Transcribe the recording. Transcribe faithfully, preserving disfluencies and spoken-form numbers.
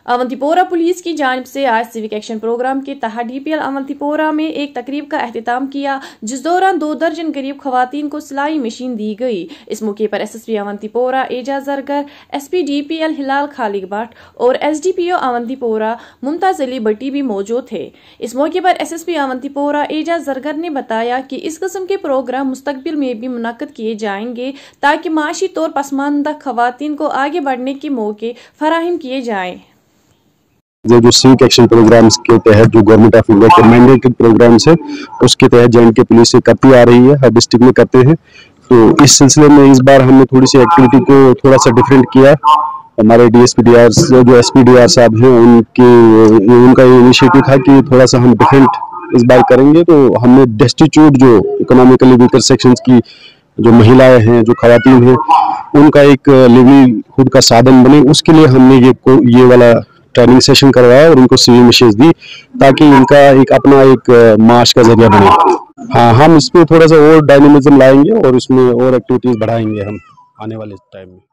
Awantipora police की जानिब से आज सिविक एक्शन प्रोग्राम के तहत डीपीएल अवंतीपोरा में एक तकरीब का एहतमाम किया, जिस दौरान दो दर्जन करीब खवातीन को सिलाई मशीन दी गई। इस मौके पर SSP Awantipora Ejaz Zargar, SP DPL Hilal Khaliq Bhat और एसडीपीओ अवंतीपोरा मुमताज अली भट्टी भी मौजूद थे। इस मौके पर एसएसपी अवंतीपोरा एजाज जरगर ने बताया कि इस किस्म के प्रोग्राम मुस्तकबिल में भी मुनक्कद किए जाएंगे ताकि माशी तौर पसमानदा खवातीन को आगे बढ़ने के मौके फराहम किए जाएं। जो जो सिविक एक्शन प्रोग्राम्स के तहत जो गवर्नमेंट ऑफ इंडिया के मैंडेटेड प्रोग्राम्स है उसके तहत जैन के पुलिस से करती आ रही है, हर डिस्ट्रिक्ट में करते हैं। तो इस सिलसिले में इस बार हमने थोड़ी सी एक्टिविटी को थोड़ा सा डिफरेंट किया। हमारे डीएसपीडीआर जो एसपीडीआर साहब हैं उनके उनका ये इनिशिएटिव था कि थोड़ा सा हम डिफरेंट इस बार करेंगे। तो हमने डेस्टिट्यूट जो इकोनॉमिकली वीकर सेक्शंस की जो महिलाएं हैं, जो खवातीन हैं, उनका एक लिवलीहुड का साधन बने, उसके लिए हमने ये ये वाला ट्रेनिंग सेशन करवाया और उनको सीवी मशीन्स दी ताकि इनका एक अपना एक मार्च का जरिया बने। हाँ, हम इसमें थोड़ा सा और डायनेमिज्म लाएंगे और इसमें और एक्टिविटीज बढ़ाएंगे हम आने वाले टाइम में।